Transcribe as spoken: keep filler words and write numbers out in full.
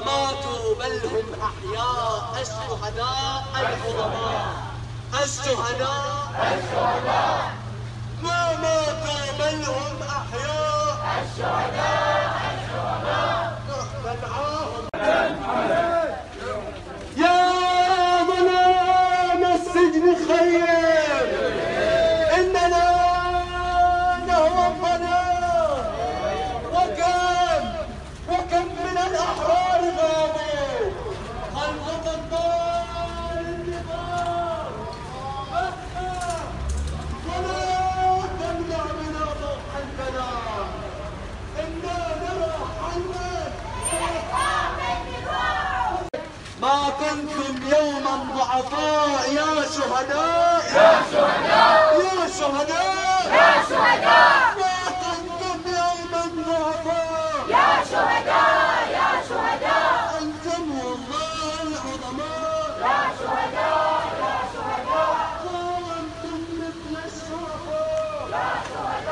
ماتوا بل هم أحياء، الشهداء العظماء، الشهداء الشهداء ما ماتوا بل هم أحياء، الشهداء الشهداء ندعاهم. يا ظلام السجن خير، إننا نهوى الظلام، وكم وكم من الأحرار غابوا خلف ضباب النظام، ولا تمنع بنا ضوء البلاء، إنا نرى حلما ما كنتم يوما ضعفاء يا شهداء، يا شهداء يا شهداء يا شهداء ما كنتم يوما ضعفاء يا شهداء، يا شهداء أنتم والله العظماء، يا شهداء يا شهداء قاومتم مثل الشرفاء، يا شهداء.